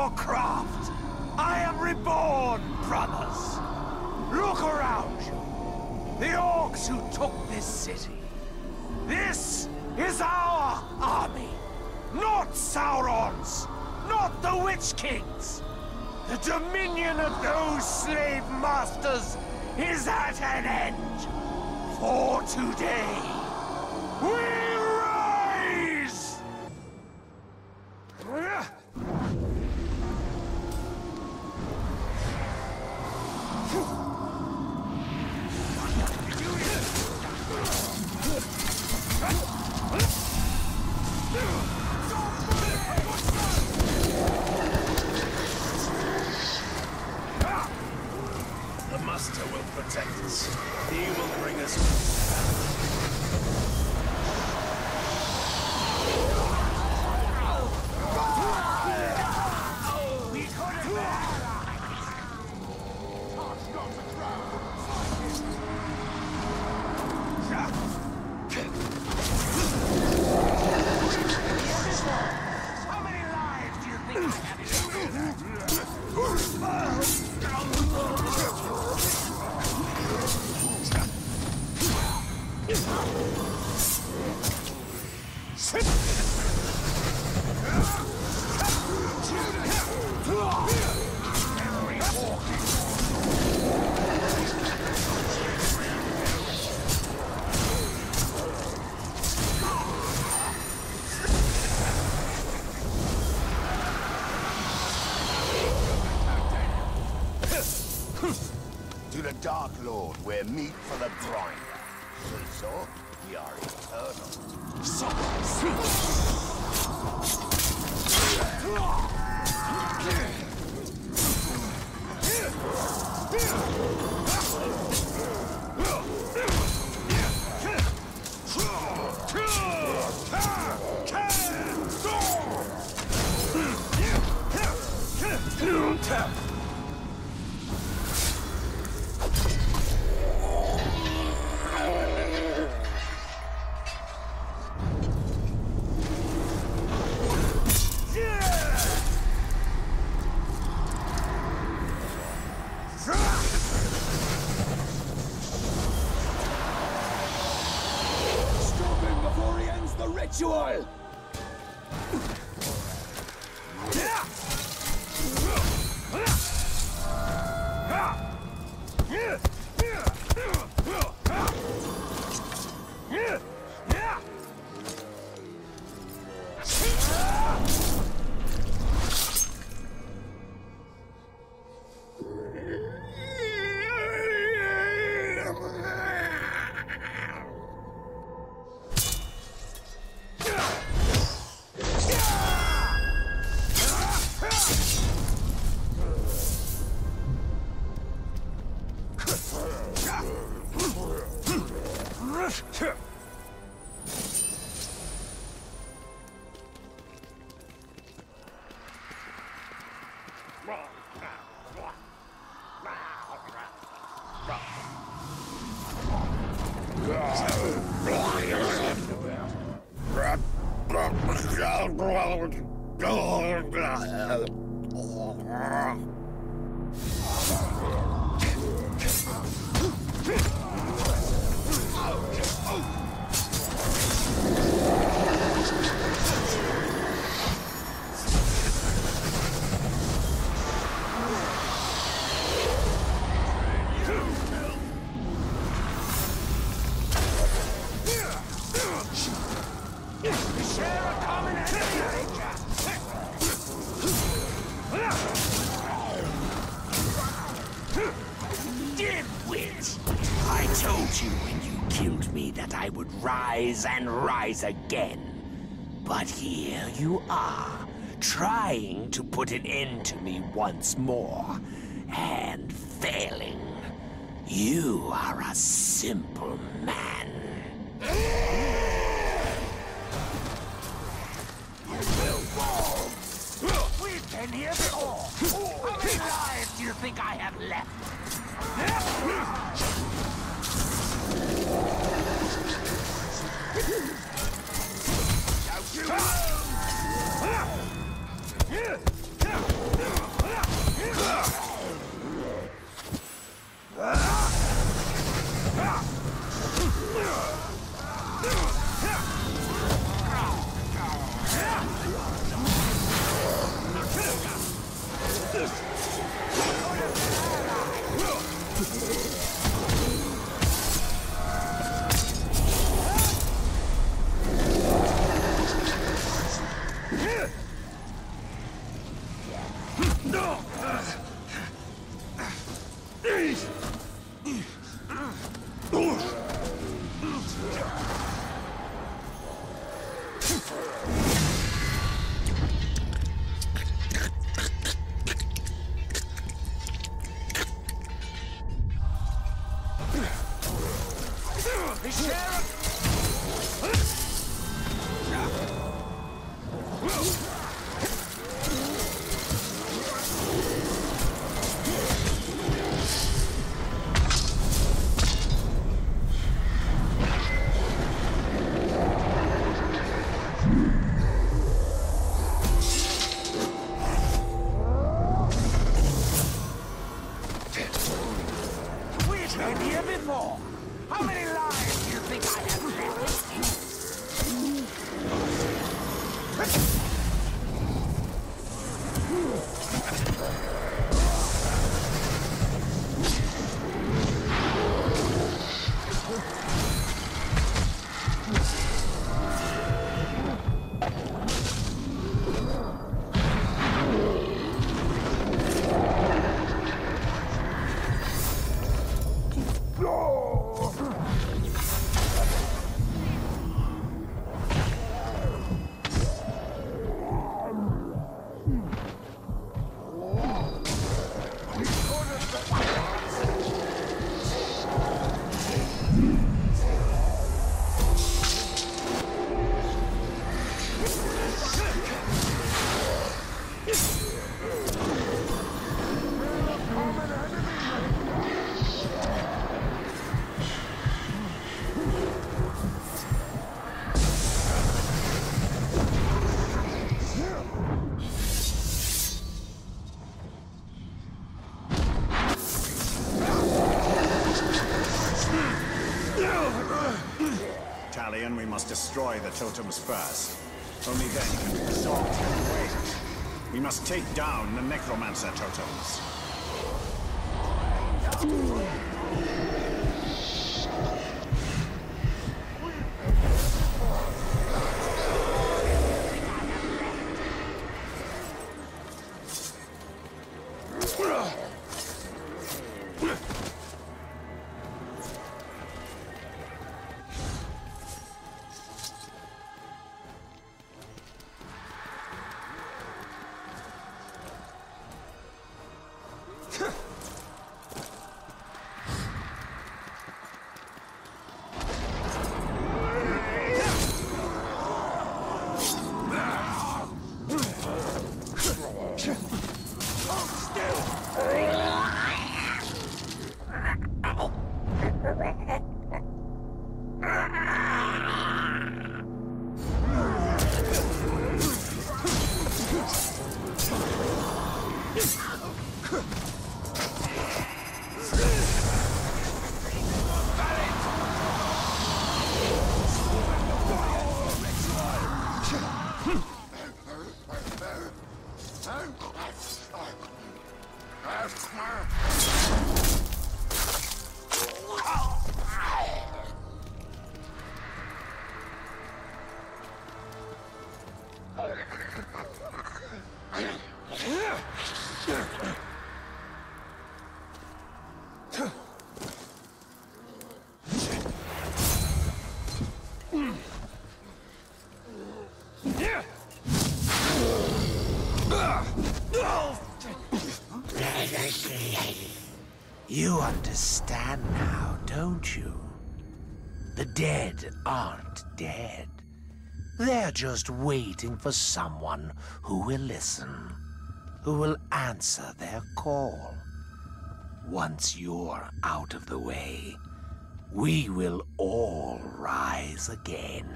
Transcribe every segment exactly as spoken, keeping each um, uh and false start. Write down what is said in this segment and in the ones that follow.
your craft. I am reborn, brothers. Look around you. The orcs who took this city. This is our army. Not Sauron's. Not the Witch King's. The dominion of those slave masters is at an end. For today, we rise! The Master will protect us. He will bring us. We couldn't bear How many lives do you think I have in To the Dark Lord, we're meat for the brine. So, we are eternal. Stop him before he ends the ritual! Rise and rise again. But here you are, trying to put an end to me once more, and failing. You are a simple man. We've been here before. How many lives do you think I have left? Don't you Talion, we must destroy the totems first. Only then can we resolve their ways. We must take down the necromancer totems. You understand now, don't you? The dead aren't dead. They're just waiting for someone who will listen, who will answer their call. Once you're out of the way, we will all rise again.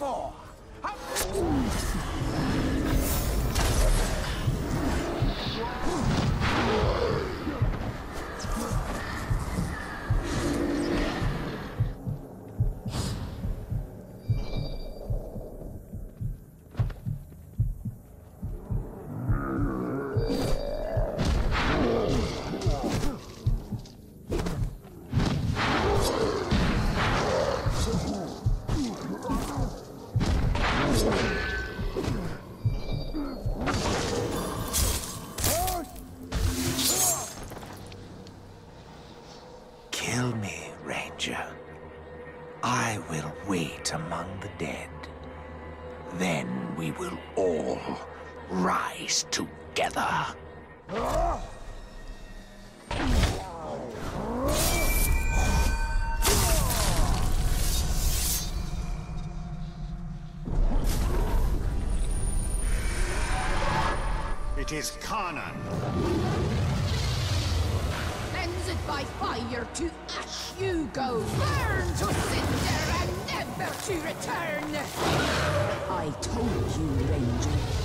before. Kill me, Ranger. I will wait among the dead. Then we will all rise together. It is Kanan. Cleansed by fire to ash you go, burn to cinder and never to return. I told you, Ranger.